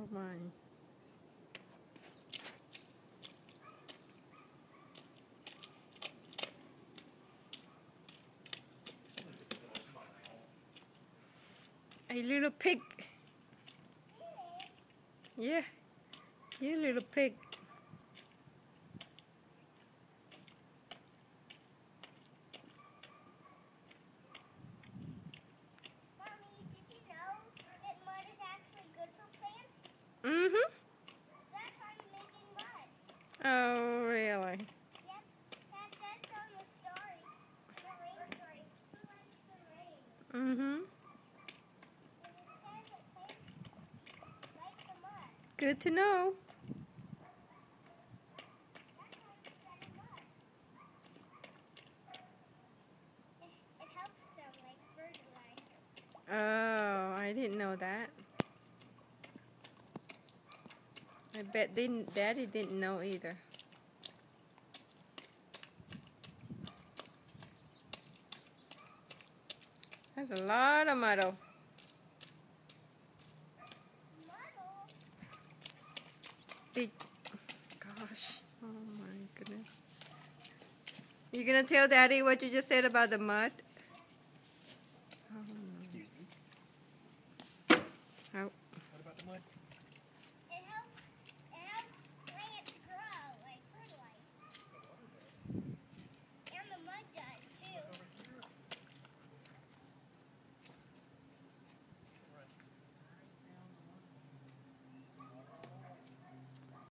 my. A little pig. Yeah, you little pig. Mommy, did you know that mud is actually good for plants? Mm-hmm. That's why I'm making mud. Oh, really? Yep, that says so in the story. The rain story. Who likes the rain? Mm-hmm. And it says that plants like the mud. Good to know. That's why I'm spreading mud. It helps them like fertilizer. Oh, I didn't know that. I bet Daddy didn't know either. That's a lot of muddle. Muddle? Gosh. Oh my goodness. You gonna tell Daddy what you just said about the mud?